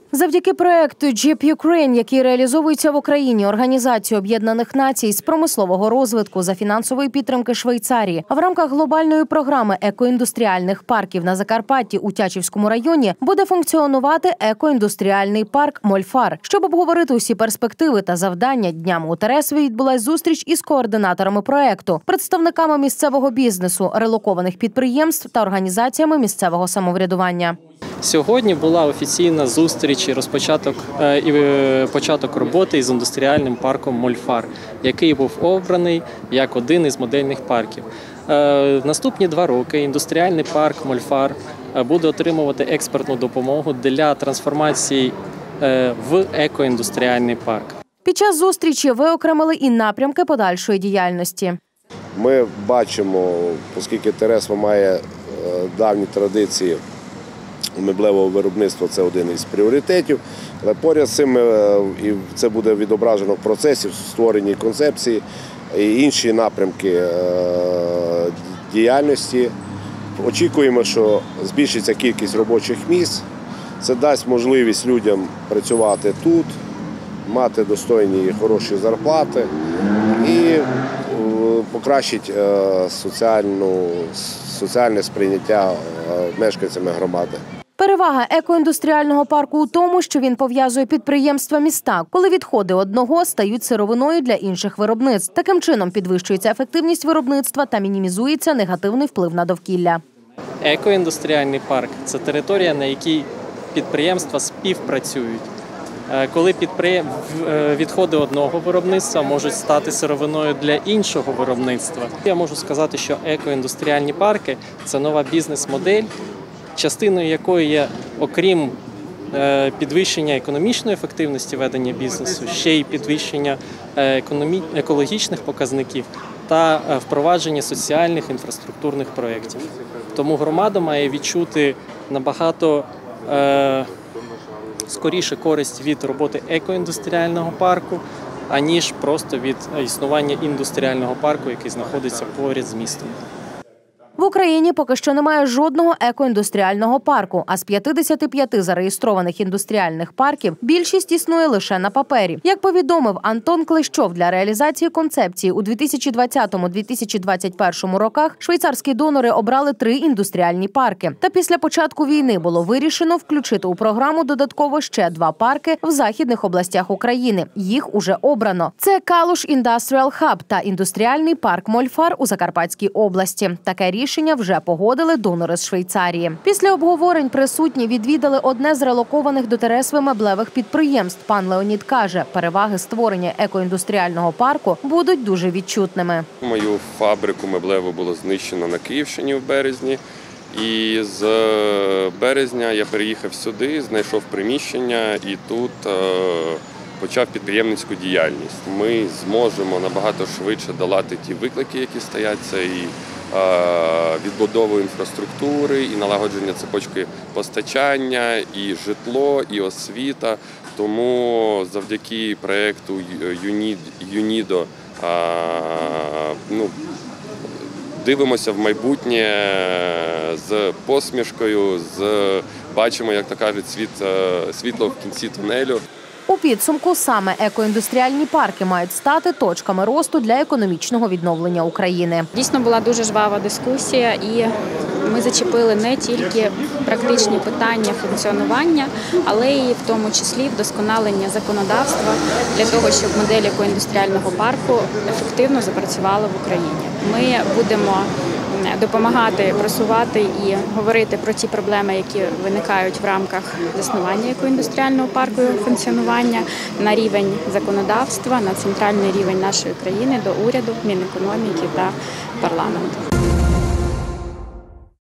Завдяки проєкту JEP Ukraine, який реалізовується в Україні Організацією Об'єднаних Націй з промислового розвитку за фінансової підтримки Швейцарії, в рамках глобальної програми екоіндустріальних парків на Закарпатті у Тячівському районі буде функціонувати екоіндустріальний парк «Мольфар». Щоб обговорити усі перспективи та завдання, днями у Тересві відбулась зустріч із координаторами проєкту, представниками місцевого бізнесу, релокованих підприємств та організаціями місцевого самоврядування. Сьогодні була офіційна зустріч і початок роботи із індустріальним парком «Мольфар», який був обраний як один із модельних парків. Наступні 2 роки індустріальний парк «Мольфар» буде отримувати експертну допомогу для трансформації в екоіндустріальний парк. Під час зустрічі виокремили і напрямки подальшої діяльності. Ми бачимо, оскільки Тересва має давні традиції меблевого виробництва, це один із пріоритетів, але поряд з цим і це буде відображено в процесі, в створенні концепції і інші напрямки діяльності. Очікуємо, що збільшиться кількість робочих місць, це дасть можливість людям працювати тут, мати достойні і хороші зарплати і покращить соціальне сприйняття мешканцями громади. Перевага екоіндустріального парку у тому, що він пов'язує підприємства міста, коли відходи одного стають сировиною для інших виробництв. Таким чином підвищується ефективність виробництва та мінімізується негативний вплив на довкілля. Екоіндустріальний парк – це територія, на якій підприємства співпрацюють. Коли відходи одного виробництва можуть стати сировиною для іншого виробництва. Я можу сказати, що екоіндустріальні парки – це нова бізнес-модель, частиною якої є, окрім підвищення економічної ефективності ведення бізнесу, ще й підвищення екологічних показників та впровадження соціальних інфраструктурних проєктів. Тому громада має відчути набагато скоріше користь від роботи екоіндустріального парку, аніж просто від існування індустріального парку, який знаходиться поряд з містом. В Україні поки що немає жодного екоіндустріального парку, а з 55 зареєстрованих індустріальних парків більшість існує лише на папері. Як повідомив Антон Клещов, для реалізації концепції у 2020-2021 роках швейцарські донори обрали 3 індустріальні парки. Та після початку війни було вирішено включити у програму додатково ще 2 парки в західних областях України. Їх уже обрано. Це Калуш Індастріал Хаб та індустріальний парк «Мольфар» у Закарпатській області. Таке рішення вже погодили донори з Швейцарії. Після обговорень присутні відвідали одне з релокованих до Тересви меблевих підприємств. Пан Леонід каже, переваги створення екоіндустріального парку будуть дуже відчутними. Мою фабрику меблеву було знищено на Київщині в березні. І з березня я переїхав сюди, знайшов приміщення і тут почав підприємницьку діяльність. Ми зможемо набагато швидше долати ті виклики, які стоять. Це і відбудову інфраструктури, і налагодження цепочки постачання, і житло, і освіта. Тому завдяки проєкту ЮНІДО дивимося в майбутнє з посмішкою, бачимо, як то кажуть, світло в кінці тунелю. У підсумку саме екоіндустріальні парки мають стати точками росту для економічного відновлення України. Дійсно була дуже жвава дискусія, і ми зачепили не тільки практичні питання функціонування, але й в тому числі вдосконалення законодавства для того, щоб модель екоіндустріального парку ефективно запрацювала в Україні. Ми будемо допомагати просувати і говорити про ті проблеми, які виникають в рамках заснування екоіндустріального парку і функціонування на рівень законодавства, на центральний рівень нашої країни, до уряду, Мінекономіки та парламенту.